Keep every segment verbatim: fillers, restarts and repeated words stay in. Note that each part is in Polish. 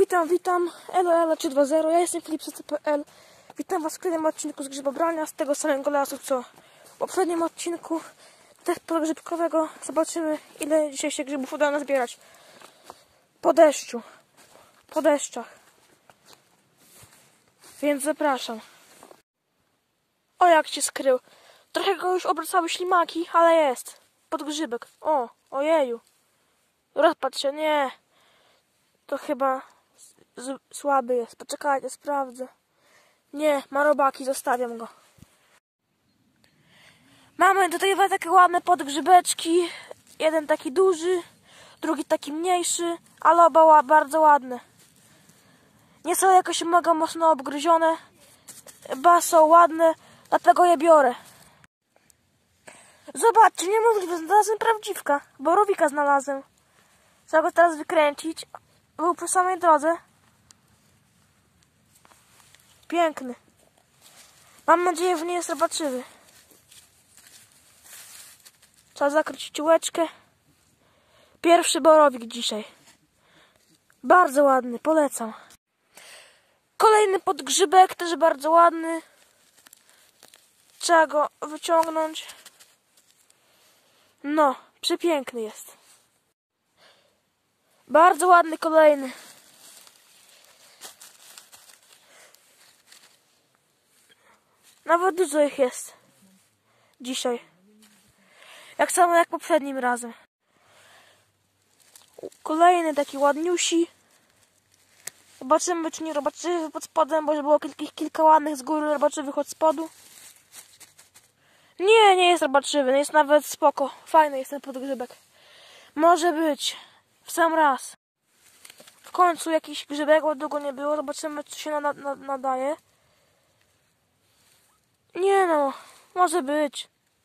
Witam, witam, elo elo trzy dwa zero, ja jestem Filip C C P L. Witam was w kolejnym odcinku z grzybobrania, z tego samego lasu co w poprzednim odcinku testu grzybkowego. Zobaczymy, ile dzisiaj się grzybów uda nazbierać po deszczu, po deszczach. Więc zapraszam. O, jak się skrył. Trochę go już obracały ślimaki, ale jest. Podgrzybek. O, ojeju. Rozpatrz się, nie. To chyba z, słaby jest. Poczekajcie, sprawdzę. Nie, ma robaki, zostawiam go. Mamy tutaj dwa takie ładne podgrzybeczki. Jeden taki duży, drugi taki mniejszy, ale oba bardzo ładne. Nie są jakoś mega mocno obgryzione. Ba, są ładne, dlatego je biorę. Zobaczcie, niemożliwe, znalazłem prawdziwka. Borowika znalazłem. Trzeba go teraz wykręcić. Był przy samej drodze. Piękny. Mam nadzieję, że nie jest robaczywy. Trzeba zakryć łeczkę. Pierwszy borowik dzisiaj. Bardzo ładny, polecam. Kolejny podgrzybek, też bardzo ładny. Trzeba go wyciągnąć. No, przepiękny jest. Bardzo ładny kolejny. Nawet dużo ich jest dzisiaj. Jak samo jak poprzednim razem. Kolejny taki ładniusi. Zobaczymy, czy nie robaczywy pod spodem, bo było kilka, kilka ładnych z góry robaczywych od spodu. Nie, nie jest robaczywy, jest nawet spoko. Fajny jest ten podgrzybek. Może być. W sam raz. W końcu jakiś grzybek, bo długo nie było. Zobaczymy, czy się nada, nada, nadaje. Nie no, może być.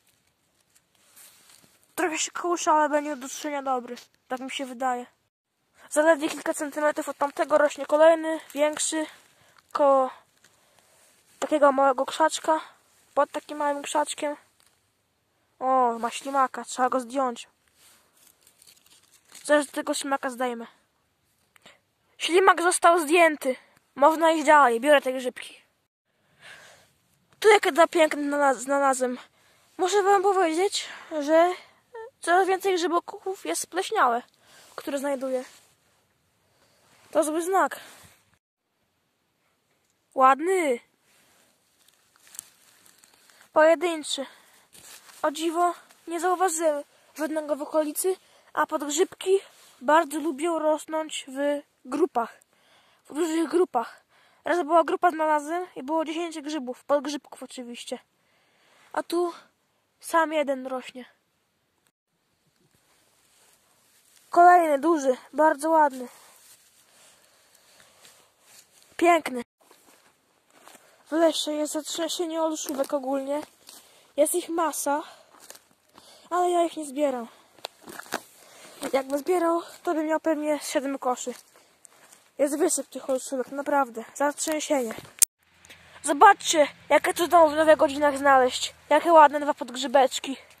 Trochę się kołusza, ale będzie do trzenia dobry. Tak mi się wydaje. Zaledwie kilka centymetrów od tamtego rośnie kolejny, większy. Koło takiego małego krzaczka. Pod takim małym krzaczkiem. O, ma ślimaka, trzeba go zdjąć. Zaraz tego ślimaka zdejmę. Ślimak został zdjęty. Można iść dalej, biorę te grzybki. Tu jakie dwa piękne znalazłem. Muszę wam powiedzieć, że coraz więcej grzyboków jest spleśniałe, które znajduję. To zły znak. Ładny. Pojedynczy. O dziwo, nie zauważyłem żadnego w okolicy, a podgrzybki bardzo lubią rosnąć w grupach. W dużych grupach. Raz była grupa znalazłem i było dziesięć grzybów, podgrzybków oczywiście. A tu sam jeden rośnie. Kolejny, duży, bardzo ładny. Piękny. W lesie jest zatrzęsienie olszówek ogólnie. Jest ich masa, ale ja ich nie zbieram. Jakbym zbierał, to bym miał pewnie siedem koszy. Jest wysyp tych olszówek, naprawdę. Zatrzęsienie. Zobaczcie, jakie cudowne w godzinach znaleźć. Jakie ładne dwa podgrzybeczki.